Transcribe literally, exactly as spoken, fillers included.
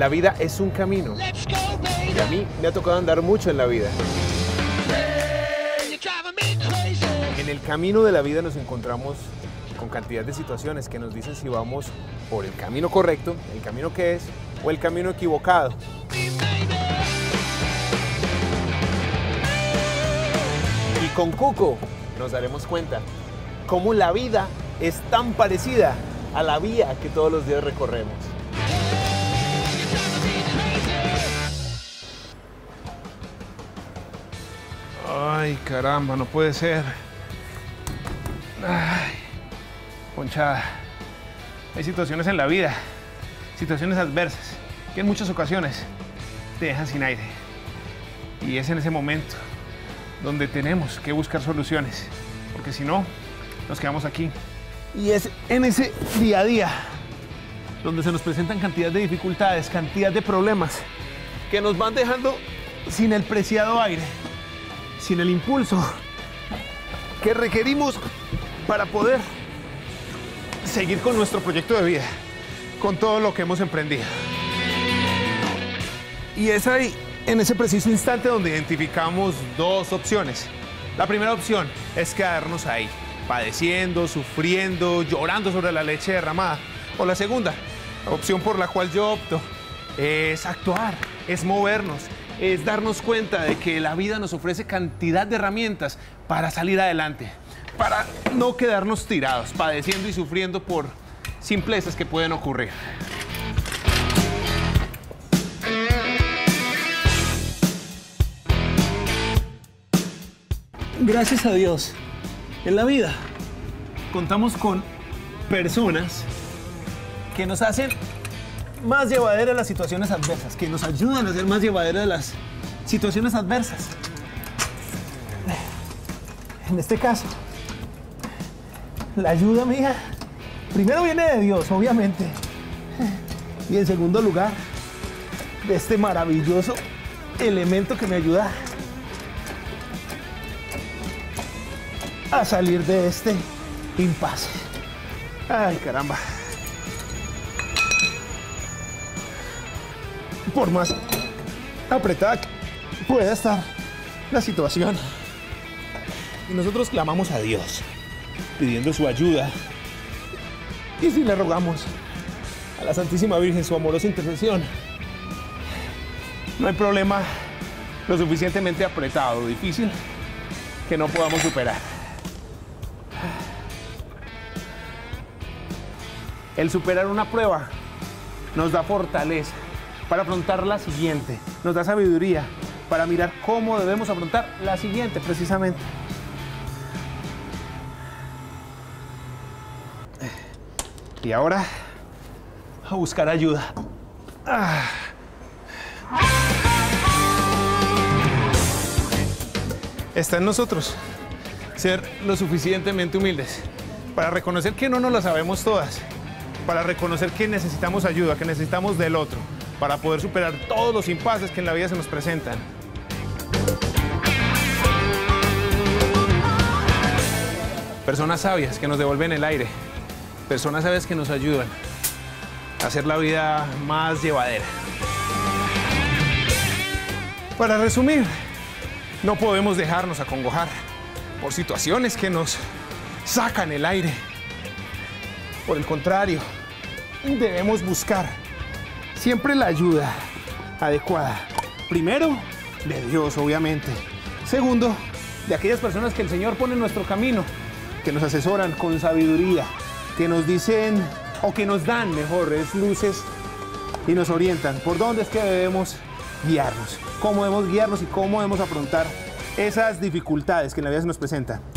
La vida es un camino. Y a mí me ha tocado andar mucho en la vida. En el camino de la vida nos encontramos con cantidad de situaciones que nos dicen si vamos por el camino correcto, el camino que es, o el camino equivocado. Y con Cuco nos daremos cuenta cómo la vida es tan parecida a la vía que todos los días recorremos. Ay, caramba, no puede ser. Ay, ponchada. Hay situaciones en la vida, situaciones adversas, que en muchas ocasiones te dejan sin aire. Y es en ese momento donde tenemos que buscar soluciones, porque si no, nos quedamos aquí. Y es en ese día a día donde se nos presentan cantidad de dificultades, cantidad de problemas, que nos van dejando sin el preciado aire, sin el impulso que requerimos para poder seguir con nuestro proyecto de vida, con todo lo que hemos emprendido. Y es ahí, en ese preciso instante, donde identificamos dos opciones. La primera opción es quedarnos ahí, padeciendo, sufriendo, llorando sobre la leche derramada. O la segunda, la opción por la cual yo opto, es actuar, es movernos, es darnos cuenta de que la vida nos ofrece cantidad de herramientas para salir adelante, para no quedarnos tirados, padeciendo y sufriendo por simplezas que pueden ocurrir. Gracias a Dios, en la vida contamos con personas que nos hacen más llevaderas las situaciones adversas, que nos ayudan a hacer más llevaderas las situaciones adversas. En este caso, la ayuda mía primero viene de Dios, obviamente, y en segundo lugar, de este maravilloso elemento que me ayuda a salir de este impasse. Ay, caramba. Por más apretada que pueda estar la situación, y nosotros clamamos a Dios, pidiendo su ayuda, y si le rogamos a la Santísima Virgen su amorosa intercesión, no hay problema lo suficientemente apretado o difícil que no podamos superar. El superar una prueba nos da fortaleza para afrontar la siguiente, nos da sabiduría para mirar cómo debemos afrontar la siguiente, precisamente. Y ahora, a buscar ayuda. Ah. Está en nosotros ser lo suficientemente humildes para reconocer que no nos las sabemos todas, para reconocer que necesitamos ayuda, que necesitamos del otro, para poder superar todos los impases que en la vida se nos presentan. Personas sabias que nos devuelven el aire, personas sabias que nos ayudan a hacer la vida más llevadera. Para resumir, no podemos dejarnos acongojar por situaciones que nos sacan el aire. Por el contrario, debemos buscar siempre la ayuda adecuada. Primero, de Dios, obviamente. Segundo, de aquellas personas que el Señor pone en nuestro camino, que nos asesoran con sabiduría, que nos dicen, o que nos dan mejores luces y nos orientan por dónde es que debemos guiarnos, cómo debemos guiarnos y cómo debemos afrontar esas dificultades que en la vida se nos presentan.